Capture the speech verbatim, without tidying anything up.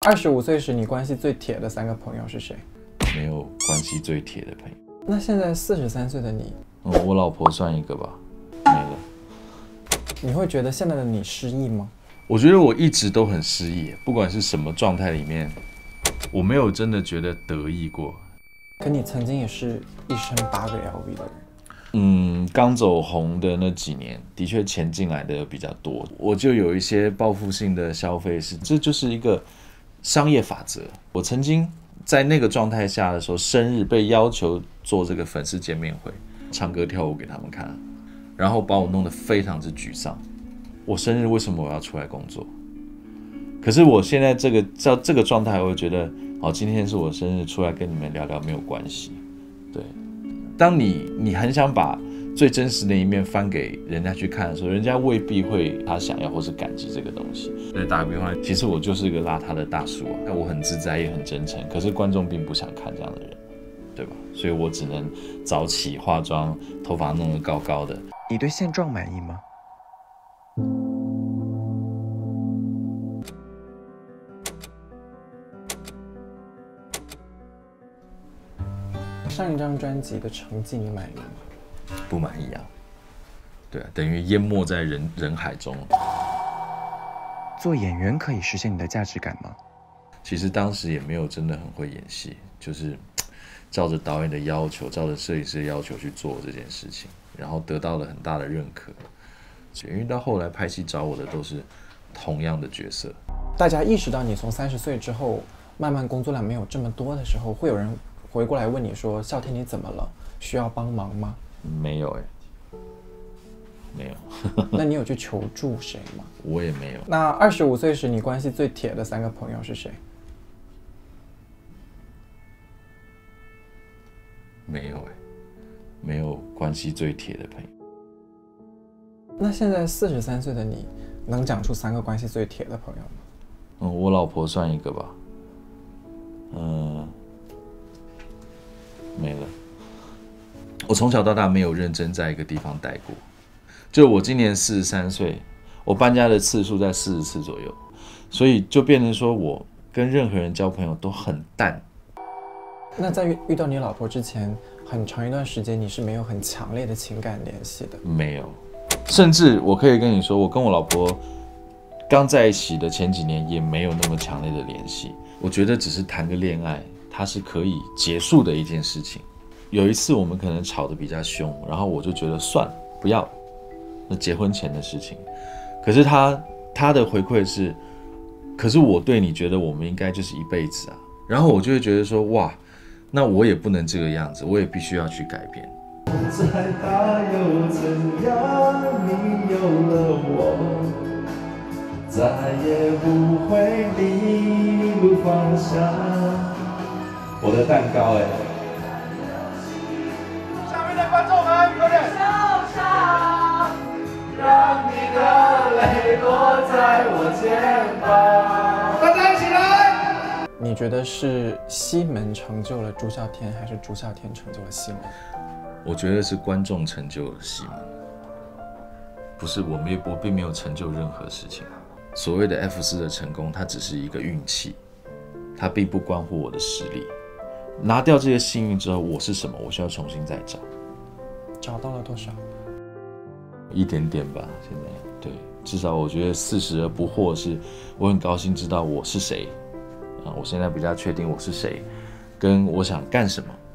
二十五岁时，你关系最铁的三个朋友是谁？ 没有关系最铁的朋友。 那现在四十三岁的你， 嗯，我老婆算一个吧，没了。 你会觉得现在的你失意吗？ 我觉得我一直都很失意，不管是什么状态里面，我没有真的觉得得意过。 可你曾经也是一身八个 L V 的人。 嗯，刚走红的那几年，的确钱进来的比较多，我就有一些报复性的消费，是这就是一个商业法则。我曾经在那个状态下的时候，生日被要求做这个粉丝见面会，唱歌跳舞给他们看，然后把我弄得非常之沮丧。我生日为什么我要出来工作？可是我现在这个照这个状态，我会觉得，哦，今天是我生日，出来跟你们聊聊没有关系。对，当你你很想把最真实的一面翻给人家去看的时候，人家未必会他想要或是感激这个东西。对，打个比方，其实我就是一个邋遢的大叔啊，我很自在也很真诚，可是观众并不想看这样的人，对吧？所以我只能早起化妆，头发弄得高高的。 你对现状满意吗？上一张专辑的成绩你满意吗？ 不满意啊，对啊，等于淹没在人人海中。 做演员可以实现你的价值感吗？ 其实当时也没有真的很会演戏，就是照着导演的要求，照着摄影师的要求去做这件事情，然后得到了很大的认可。因为到后来拍戏找我的都是同样的角色。 大家意识到你从三十岁之后，慢慢工作量没有这么多的时候，会有人回过来问你说：“笑天，你怎么了？需要帮忙吗？” 没有哎、欸，没有。 那你有去求助谁吗？ 我也没有。 那二十五岁时，你关系最铁的三个朋友是谁？ 没有哎、欸，没有关系最铁的朋友。 那现在四十三岁的你，能讲出三个关系最铁的朋友吗？ 嗯，我老婆算一个吧。嗯，没了。我从小到大没有认真在一个地方待过。就我今年四十三岁，我搬家的次数在四十次左右，所以就变成说我跟任何人交朋友都很淡。 那在遇遇到你老婆之前，很长一段时间你是没有很强烈的情感联系的？ 没有，甚至我可以跟你说，我跟我老婆刚在一起的前几年也没有那么强烈的联系。我觉得只是谈个恋爱，它是可以结束的一件事情。有一次我们可能吵得比较凶，然后我就觉得算了，不要，那结婚前的事情。可是他他的回馈是，可是我对你觉得我们应该就是一辈子啊。然后我就会觉得说，哇，那我也不能这个样子，我也必须要去改变。 再大又怎样？你有了我，再也不会迷路方向。我的蛋糕哎、欸。下面的观众们，快点！收场，让你的泪落在我肩膀。大家一起来！ 你觉得是西门成就了朱孝天，还是朱孝天成就了西门？ 我觉得是观众成就了西门，不是我没我并没有成就任何事情。所谓的 F 四的成功，它只是一个运气，它并不关乎我的实力。拿掉这些幸运之后，我是什么？我需要重新再找。 找到了多少？ 一点点吧，现在对，至少我觉得四十而不惑是，我很高兴知道我是谁啊，我现在比较确定我是谁，跟我想干什么。